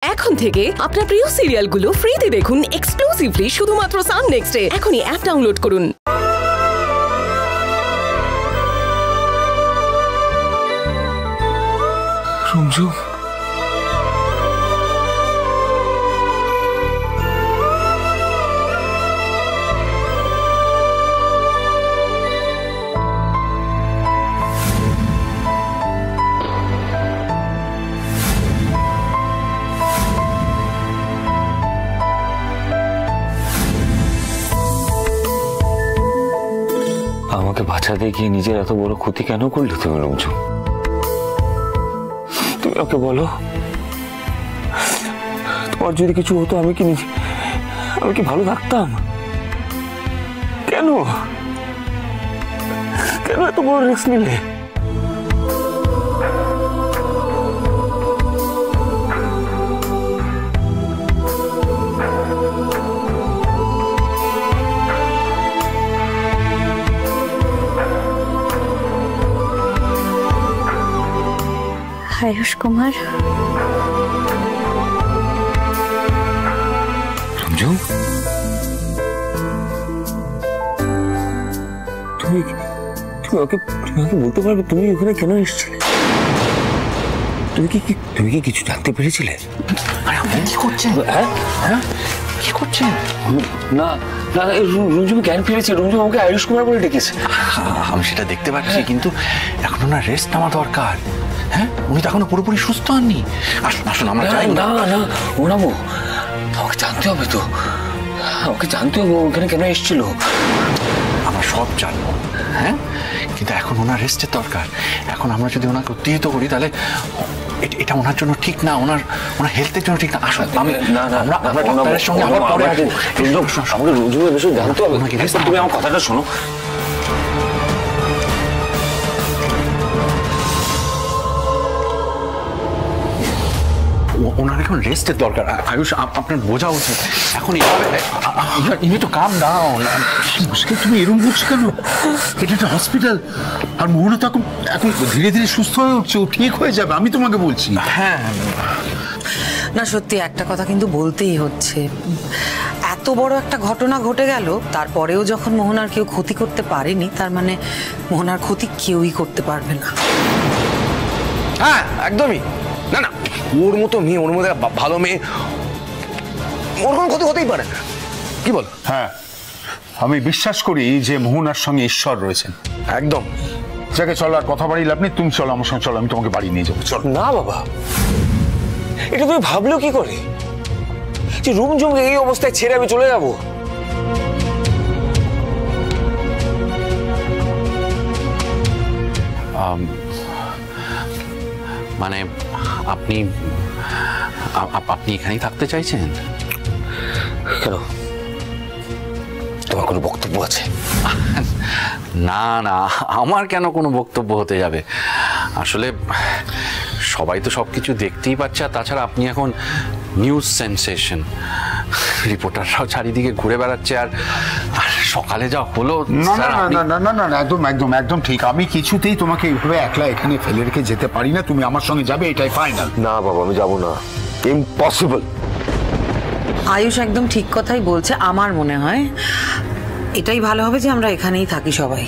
এখন থেকে আপনার প্রিয় সিরিয়ালগুলো ফ্রিতে দেখুন এক্সক্লুসিভলি শুধুমাত্র সান নেক্সটে। এখনই অ্যাপ ডাউনলোড করুন। রঞ্জু, আমাকে বাঁচাতে গিয়ে নিজের এত বড় ক্ষতি কেন করলে তুমি রঞ্জু? তুমি ওকে বলো, তোমার যদি কিছু হতো আমি কি ভালো থাকতাম? কেন এত বড় রিস্ক নিলে? আয়ুষ কুমার, রঞ্জু, তুমি ওকে বলতে পারবে তুমি ওখানে কেন এসেছিলে? তুমি কি কিছু জানতে পেরেছিলে? কি করছেন? হ্যাঁ কি করছেন? না না, রঞ্জু জ্ঞান ফিরেছে। রঞ্জু আমাকে আয়ুষ কুমার বলে ডেকেছে। আমি সেটা দেখতে পাচ্ছি, কিন্তু এখন ওনার রেস্ট নেওয়া দরকার। হ্যাঁ, উনি তো এখনো পুরোপুরি সুস্থ হননি। আসুন আসুন, আমরা যাই। না না ওনাবো, আমাকে জানতে হবে তো, আমাকে জানতে হবে ওখানে কেন এসেছিল। আমরা সব জানবো, হ্যাঁ, কিন্তু এখন ওনার রেস্টের দরকার। এখন আমরা যদি ওনাকে উত্তেজিত করি তাহলে এটা ওনার জন্য ঠিক না, ওনার হেলথের জন্য ঠিক না। আসুন, আমরা সঙ্গে আবার পরে আসবো। আমাকে রঞ্জু বিষয়ে জানতে হবে। তুমি আমার কথাটা শোনো। ওনার এখন রেস্টের দরকার। আয়ুষ, আপনার বোঝা উচিত এখন ইনি তো কাম ডাউন। মুশকিল, তুমি এরকম বুঝছো কেন? এটা একটা হসপিটাল, আর মোহনা তো এখন ধীরে ধীরে সুস্থ হয়ে উঠছে, ও ঠিক হয়ে যাবে, আমি তোমাকে বলছি। হ্যাঁ না, সত্যি একটা কথা কিন্তু বলতেই হচ্ছে, এত বড় একটা ঘটনা ঘটে গেল, তারপরেও যখন মোহনার কেউ ক্ষতি করতে পারেনি, তার মানে মোহনার ক্ষতি কেউই করতে পারবে না। হ্যাঁ একদমই না। না, ওর মতো মেয়ে, ওর মধ্যে ভালো মেয়ে, ওর কোনো ক্ষতি হতেই পারে না। কি বল? হ্যাঁ, আমি বিশ্বাস করি যে মোহনার সঙ্গে ঈশ্বর রয়েছেন। একদম। যাকে চলো, আর কথা বাড়ি লাভ নেই, তুমি চলো আমার সঙ্গে, চলো আমি তোমাকে বাড়ি নিয়ে যাবো। চলো। না বাবা, এটা তুমি ভাবলো কি করে যে রুমঝুমকে এই অবস্থায় ছেড়ে আমি চলে যাবো? মানে আপনি এখানেই থাকতে চাইছেন? কেন, তোমার কোনো বক্তব্য আছে? না না, আমার কেন কোনো বক্তব্য হতে যাবে? আসলে সবাই তো সবকিছু দেখতেই পাচ্ছে, আর তাছাড়া আপনি এখন নিউজ সেন্সেশন, রিপোর্টাররাও চারিদিকে ঘুরে বেড়াচ্ছে। আর সকালে যা হলো। না না না না না, একদম একদম একদম ঠিক। আমি কিছুতেই তোমাকে এইভাবে একলা এখানে ফেলে রেখে যেতে পারি না, তুমি আমার সঙ্গে যাবে, এটাই ফাইনাল। না বাবা, আমি যাবো না, ইম্পসিবল। আয়ুষ একদম ঠিক কথাই বলছে। আমার মনে হয় এটাই ভালো হবে যে আমরা এখানেই থাকি সবাই।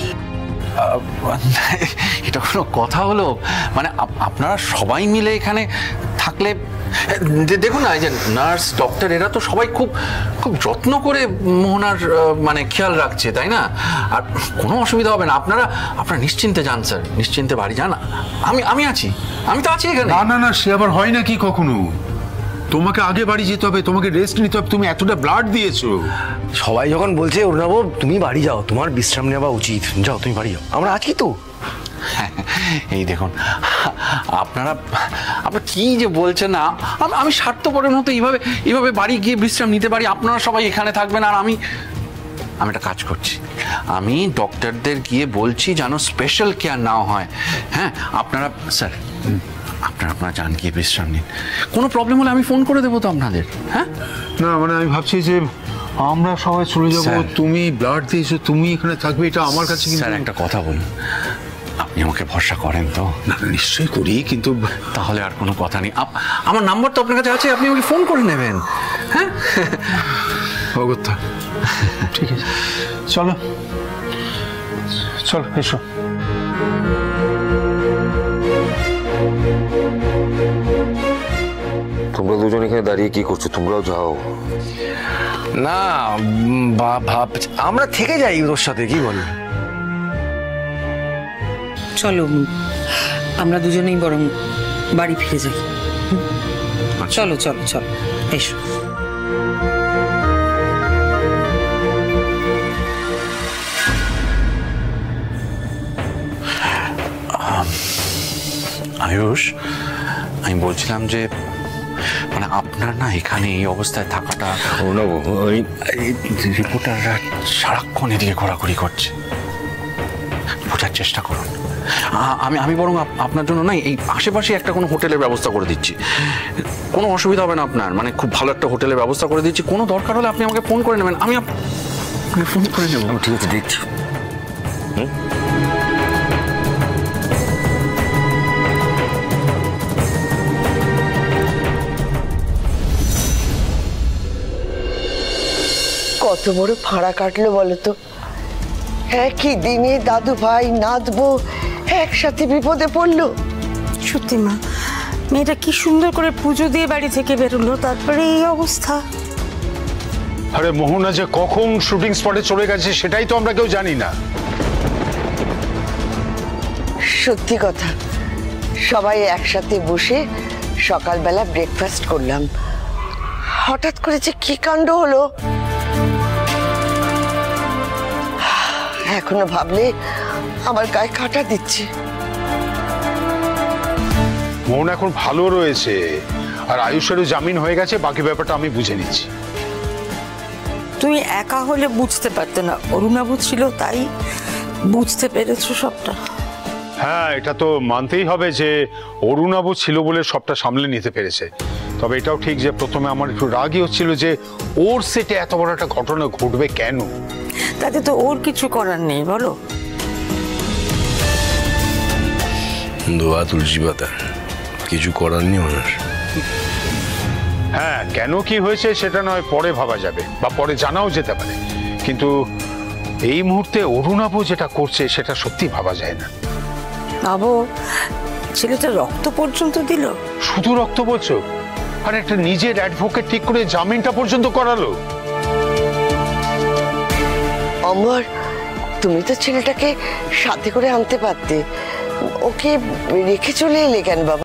এটা কোনো কথা হলো? মানে আপনারা সবাই মিলে এখানে থাকলে, দেখুন না, এই যে নার্স, ডক্টর, এরা তো সবাই খুব খুব যত্ন করে মোহনার মানে খেয়াল রাখছে, তাই না? আর কোনো অসুবিধা হবে না। আপনারা নিশ্চিন্তে যান স্যার, নিশ্চিন্তে বাড়ি যান। আমি আছি, আমি তো আছি এখানে। না না না, সে আবার হয় নাকি কখনো? তোমাকে আগে বাড়ি যেতে হবে, তোমাকে রেস্ট নিতে হবে, তুমি এতটা ব্লাড দিয়েছো। সবাই যখন বলছে অরুণাভ তুমি বাড়ি যাও, তোমার বিশ্রাম নেওয়া উচিত, যাও তুমি বাড়ি যাও, আমরা আছি তো। এই দেখুন, আপনারা কি যে বলছেন না, আমি স্বার্থপরের মতো এইভাবে বাড়ি গিয়ে বিশ্রাম নিতে পারি? আপনারা সবাই এখানে থাকবেন, আর আমি একটা কাজ করছি। আমি ডক্টরদের গিয়ে বলছি যেন স্পেশাল কেয়ার নেওয়া হয়। হ্যাঁ, আপনারা স্যার, আপনারা যান, গিয়ে বিশ্রাম নিন। কোনো প্রবলেম হলে আমি ফোন করে দেবো তো আপনাদের। হ্যাঁ না মানে আমি ভাবছি যে আমরা সবাই চলে যাব, তুমি ব্লাড দিয়েছো, তুমি এখানে থাকবে, এটা আমার কাছে। স্যার একটা কথা বলুন, আপনি আমাকে ভরসা করেন তো? না না, নিশ্চয়ই করি, কিন্তু তাহলে আর কোনো কথা নেই। আমার নাম্বার তো আপনার কাছে আছে, আপনি আমাকে ফোন করে নেবেন। হ্যাঁ, অগত্যা। ঠিক আছে, চলো চলো, এসো। তোমরা দুজন এখানে দাঁড়িয়ে কি করছো? তোমরাও যাও না। ভাব আমরা থেকে যাই ওর সাথে, কি বল? চলো আমরা দুজনেই বরং বাড়ি ফিরে যাই। চলো চলো চলো, এসো। আয়ুষ, আমি বলছিলাম যে মানে আপনার না এখানে এই অবস্থায় থাকাটা, ওই রিপোর্টাররা সারাক্ষণ এদিকে ঘোরাঘুরি করছে, বোঝার চেষ্টা করুন। আমি বরং আপনার জন্য না এই আশেপাশে একটা কোনো হোটেলের ব্যবস্থা করে দিচ্ছি, কোনো অসুবিধা হবে না আপনার, মানে খুব ভালো একটা হোটেলের ব্যবস্থা করে দিচ্ছি। কোনো দরকার হলে আপনি আমাকে ফোন করে নেবেন, আমি ফোন করে নেব। ঠিক আছে, দেখছি। কত বড় ফাঁড়া কাটলো বলতো। একই দিনে দাদু ভাই নাতবো একসাথে বিপদে পড়লো। সত্যি মা, মেয়েটা কি সুন্দর করে পুজো দিয়ে বাড়ি থেকে বেরোলো, তারপরে এই অবস্থা। আরে মোহনা যে কখন শুটিং স্পটে চলে গেছে সেটাই তো আমরা কেউ জানি না। সত্যি কথা, সবাই একসাথে বসে সকালবেলা ব্রেকফাস্ট করলাম, হঠাৎ করে যে কি কাণ্ড হলো এখনো ভাবলে আমার গায়ে কাঁটা দিচ্ছে। মোহন এখন ভালো রয়েছে, আর আয়ুষেরও জামিন হয়ে গেছে, বাকি ব্যাপারটা আমি বুঝে নিচ্ছি। তুমি একা হলে বুঝতে পারতে না, অরুণাবু ছিল তাই বুঝতে পেরেছো সবটা। হ্যাঁ, এটা তো মানতেই হবে যে অরুণাবু ছিল বলে সবটা সামলে নিতে পেরেছে। তবে এটাও ঠিক যে প্রথমে আমার একটু রাগই হচ্ছিল যে ওর সেটে এত বড় একটা ঘটনা ঘটবে কেন। তাতে তো ওর কিছু করার নেই, বলো। দোয়া তুলসী পাতা, কিছু করার নেই ওনার। হ্যাঁ, কেন কি হয়েছে সেটা নয় পরে ভাবা যাবে, বা পরে জানাও যেতে পারে, কিন্তু এই মুহূর্তে অরুণাবু যেটা করছে সেটা সত্যি ভাবা যায় না। আবো, ছেলেটা রক্ত পর্যন্ত দিল। শুধু রক্ত বলছো? আর একটা নিজের অ্যাডভোকেট ঠিক করে জামিনটা পর্যন্ত করালো। অমর, তুমি তো ছেলেটাকে সাথে করে আনতে পারতে, ওকে রেখে চলে এলে কেন বাবা?